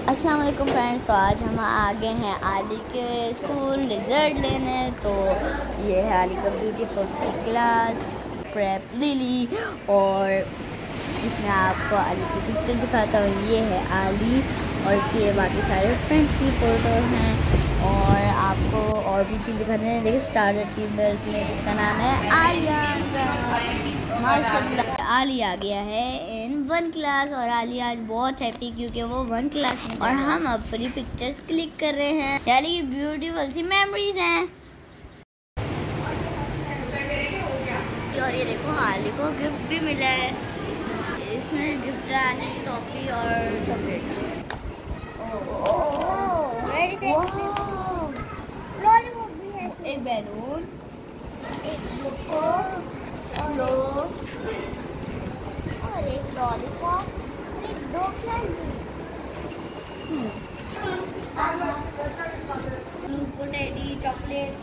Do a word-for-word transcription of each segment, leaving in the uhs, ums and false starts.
अस्सलाम वालेकुम फ्रेंड्स। तो आज हम आ गए हैं आली के स्कूल रिजल्ट लेने। तो ये है आली का ब्यूटीफुल सी क्लास प्रेप लिली, और इसमें आपको आली की पिक्चर दिखाता हूँ। ये है आली और इसके ये बाकी सारे फ्रेंड्स की फ़ोटो हैं, और आपको और भी चीज़ दिखाते हैं। देखिए स्टार अचीवर्स में इसका नाम है आलिया। माशाल्लाह आली आ गया है इन वन क्लास, और आली आज बहुत हैप्पी क्योंकि वो वन क्लास में, और हम अपनी पिक्चर्स क्लिक कर रहे हैं। यानी ब्यूटीफुल सी मेमोरीज हैं। और ये देखो आली को गिफ्ट भी मिला है। इसमें गिफ्ट है आली की टॉफी और चॉकलेट। एक बैलून, एक लो और एक लॉलीपॉप, एक दो टेडी चॉकलेट।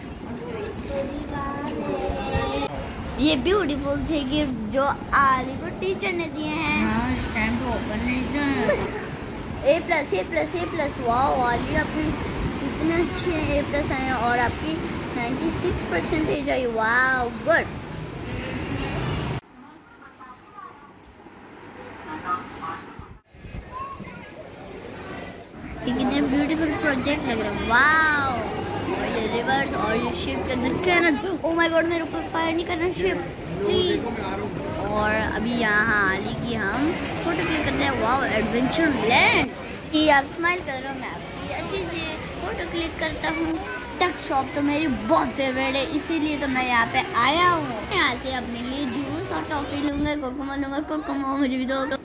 ये ब्यूटीफुल से गिफ्ट जो आली को टीचर ने दिए हैं। Stand open A plus A plus A plus. वाह आली आपकी कितने अच्छे ए प्लस आए हैं, और आपकी छियानवे परसेंटेज आई। वाह गुड। ये कितने ब्यूटीफुल प्रोजेक्ट लग रहा है। वाओ, और ये रिवर्स, और ये शिप के अंदर कैनन। ओह माय गॉड, मेरे ऊपर फायर नहीं करना शिप प्लीज। और अभी यहाँ आली की हम फोटो क्लिक करते हैं। Wow Adventure Land. ये आप स्माइल कर रहे हो, मैं आपकी अच्छी से फोटो क्लिक करता हूँ। टक शॉप तो मेरी बहुत फेवरेट है, इसीलिए तो मैं यहाँ पे आया हूँ। यहाँ से अपने लिए जूस और टॉफी लूँगा, कोकोमा लूँगा। कोकोमा मुझे भी दो।